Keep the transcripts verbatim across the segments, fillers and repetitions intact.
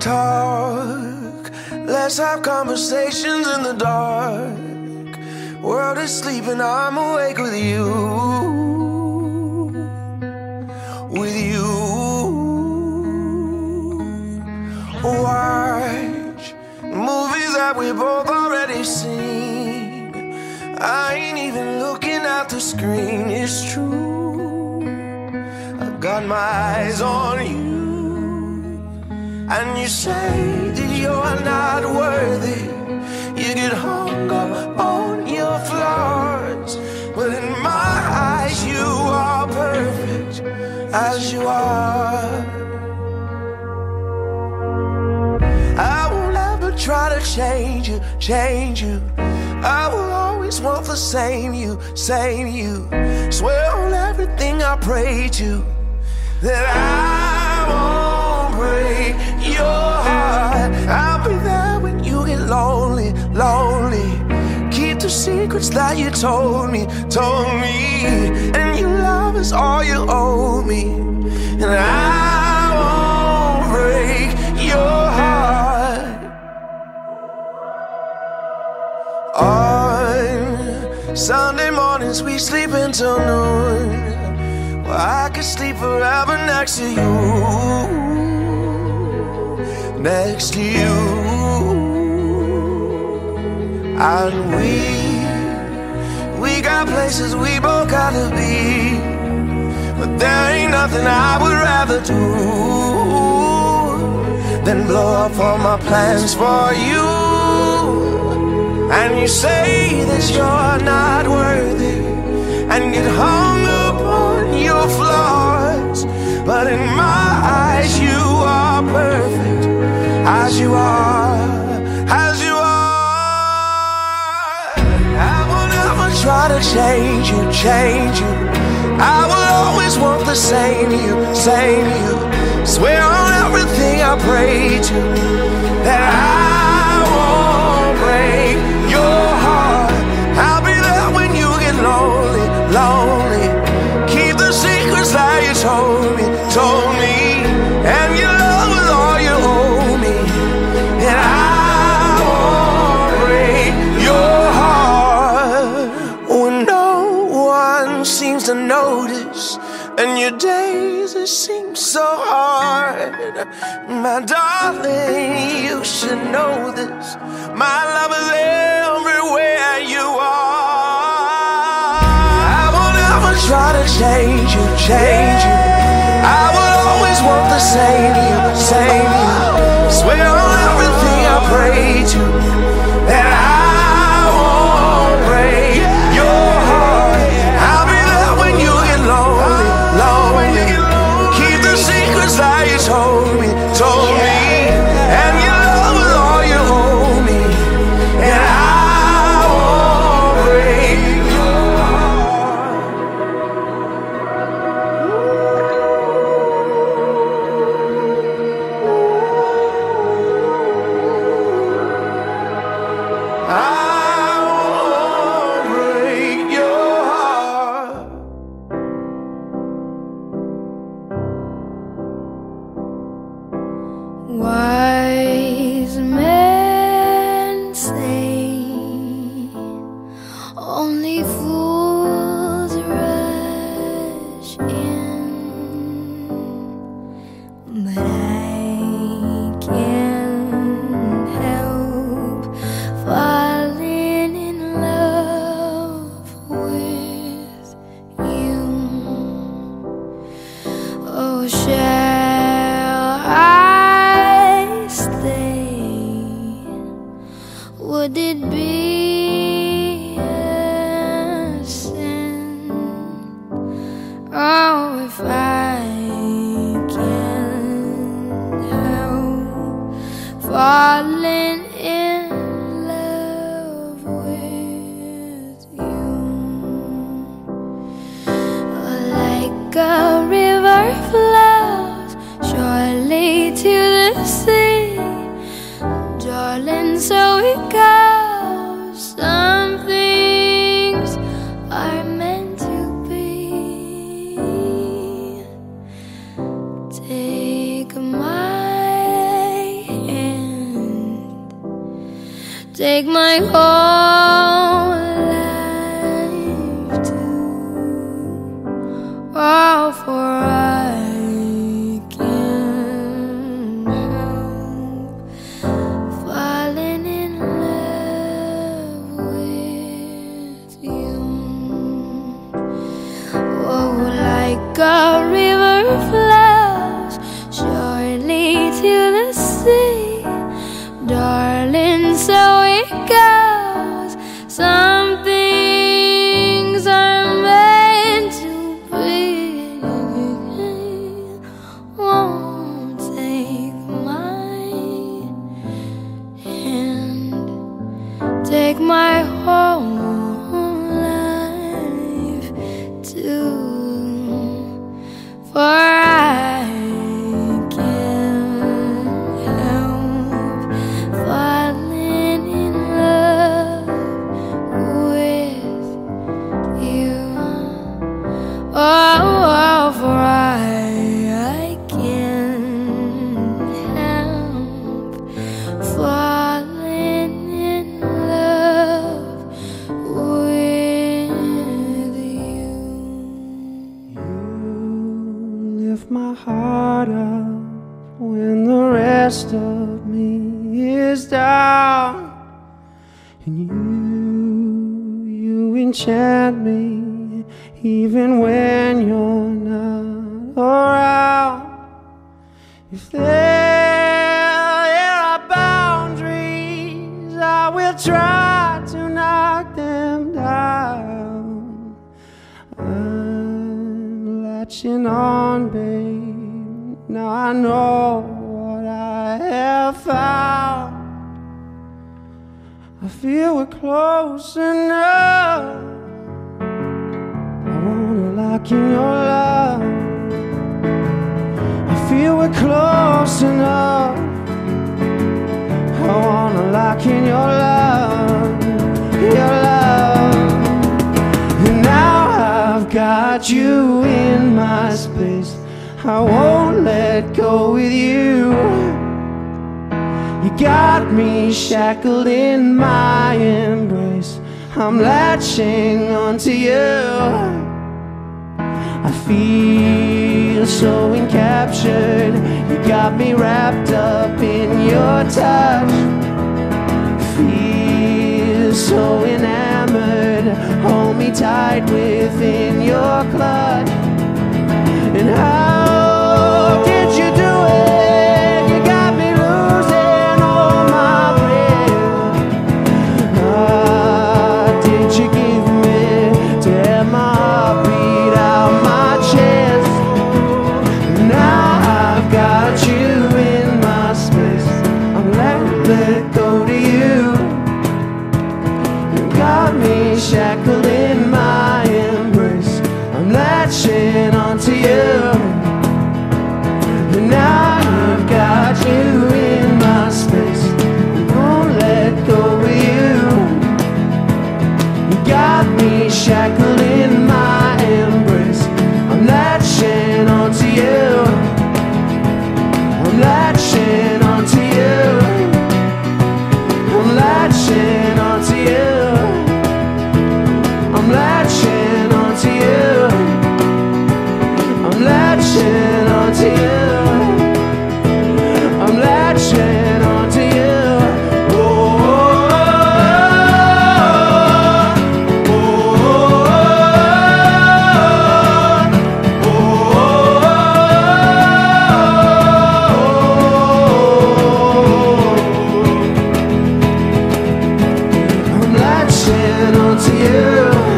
talk, let's have conversations in the dark. World is sleeping, I'm awake with you, with you. Watch movies that we both already seen. I ain't even looking at the screen, it's true. I've got my eyes on you, and you say that you're not worthy. You get hung up on your flaws, but in my eyes you are perfect as you are. I won't ever try to change you, change you. I will always want the same you, same you. Swear on everything I pray to that I won't break your heart. I'll be there when you get lonely, lonely. Keep the secrets that you told me, told me. And your love is all you owe me, and I won't break your heart. On Sunday mornings we sleep until noon. Well, I could sleep forever next to you, next to you. And we, we got places we both gotta be, but there ain't nothing I would rather do than blow up all my plans for you. And you say that you're not worthy, and get hung up on your flaws, but in my eyes you are perfect as you are, as you are. I will never try to change you, change you. I will always want the same you, same you. Swear on everything I pray to that I won't break your heart. I'll be there when you get lonely, lonely. Keep the secrets that you told me, told me. And your love is all you owe me, and I won't break your heart. When no one seems to notice, and your days it seems so hard, my darling, you should know this. My love is everywhere you are. I won't ever try to change you, change you. I will always want the same you, same you. Swear on everything I pray to that I won't break your heart. I'll be there when you get lonely, lonely. Keep the secrets that you told me, told me. And your love is all you owe me, and I won't break your I won't break your heart. Wise men say only fools rush in, but I can't help falling in love with you. Oh, shall I stay? Would it be a sin? Oh, if I can't help falling in love with you. Like a river flows surely to the sea, darling, so it goes. Some things are meant to be. Take my take my whole life too. Oh, for I can't help falling in love with you. Oh, like a river flows surely to the sea, darling, so it goes. Some things are meant to be. Won't take my hand, take my whole life too. For I can't help falling in love with you. Oh, oh, for I, I can't help falling in love with you. Lift my heart up when the rest of me is down, and you, you enchant me even when you're not around. If there are boundaries, I will try to knock them down. I'm latching on, babe. Now I know what I have found. I feel we're close enough. I wanna lock in your love. I feel we're close enough. I wanna lock in your love, your love. And now I've got you in my space. I won't let go with you. You got me shackled in my embrace. I'm latching onto you. I feel so encaptured. You got me wrapped up in your touch. Feel so enamored. Hold me tight within your clutch. And how did you do it? You got me losing all my breath. Ah, did you give me to have my heart beat out my chest? Now I've got you in my space. I'm letting it go to you. You got me shackled in my embrace. I'm latching onto you. And now I've got you in my space. I won't let go of you. You got me shackled in my embrace. I'm latching onto you. I'm latching onto you. I'm latching onto you. I'm latching onto you. I'm latching onto you. I'm latching onto you. Oh, oh, oh, oh, oh. I'm latching onto you.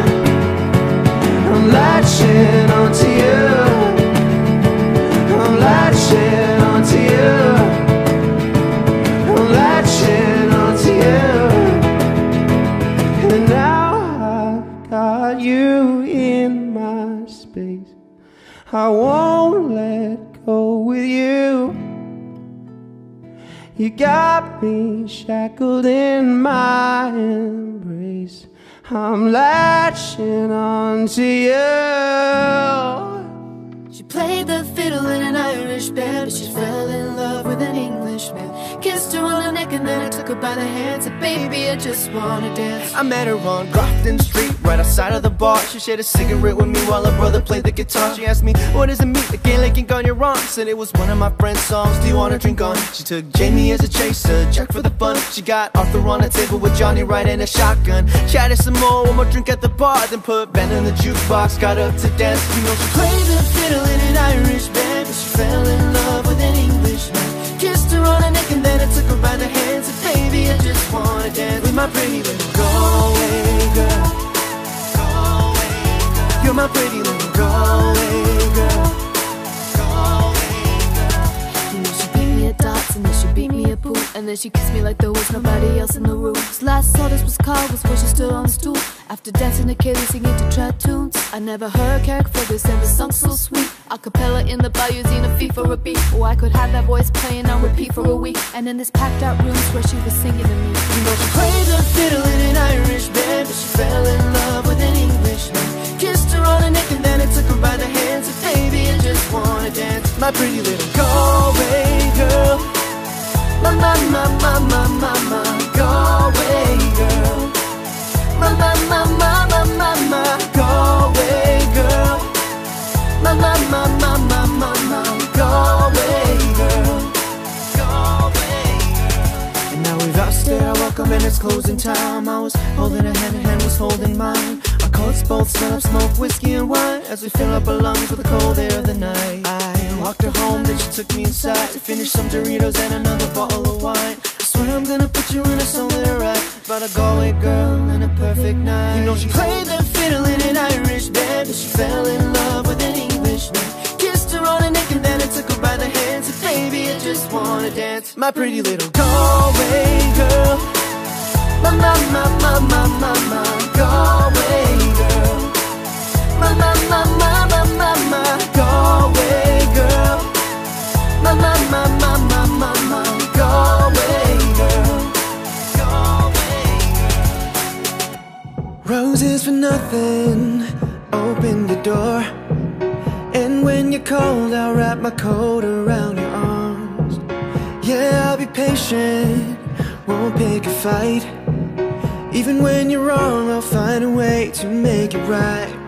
I'm latching onto you. I'm latching onto you. I'm latching onto you. And now I've got you in my space. I won't let go with you. You got me shackled in my embrace. I'm latching onto you. She played the fiddle in an Irish band, but she fell in love with an Englishman. Kissed her on the neck and then I took her by the hand. Said, baby, I just wanna dance. I met her on Grafton Street, right outside of the bar. She shared a cigarette with me while her brother played the guitar. She asked me, what does it mean, the Gaelic ink on your arm? Said it was one of my friend's songs, do you wanna drink on? She took Jamie as a chaser, Jack for the fun. She got Arthur on the table with Johnny right and a shotgun. Chatted some more, one more drink at the bar, then put Ben in the jukebox, got up to dance. You know she played the fiddle in an Irish band, but she fell in love with an Englishman. Kissed her on the neck and then I took her by the hand. Said, baby, I just wanna dance with my pretty little Galway girl. Galway girl. You're my pretty little Galway girl. And then she beat me a pool, and then she kissed me like there was nobody else in the room. His last saw this was Carl, was where she stood on the stool. After dancing to Kaylee, singing to trad tunes. I never heard Carrick Fergus and the song so sweet. A cappella in the bar using a fee for a beat. Oh, I could have that voice playing on repeat for a week. And in this packed out room where she was singing to me. You know she played the fiddle in an Irish band, but she fell in love with an Englishman. Kissed her on the neck and then I took her by the hand. Said, baby, I just wanna dance. My pretty little Galway girl. My, my, my, my, my, my, my Galway girl. My, my, my, my, my, my, my Galway girl. My, my, my, my, my, my, my Galway girl. Galway girl. And now we've outstayed our welcome and it's closing time. I was holding her hand and hand was holding mine. Our coats both smell of smoke, whiskey and wine, as we fill up our lungs with the cold air of the night. I walked her home, then she took me inside to finish some Doritos and another bottle of wine. I swear I'm gonna put you in a song that I write about a Galway girl and a perfect night. You know she played the fiddle in an Irish band, but she fell in love with an Englishman. Kissed her on the neck and then I took her by the hand. Said, baby, I just wanna dance. My pretty little Galway girl. My, my, my, my, my, my, my Galway girl. My, my, my, my, my, my, my Galway girl. My, my, my, my, my, my, my Galway girl. Galway girl. Roses for nothing, open the door. And when you're cold, I'll wrap my coat around your arms. Yeah, I'll be patient, won't pick a fight. Even when you're wrong, I'll find a way to make it right.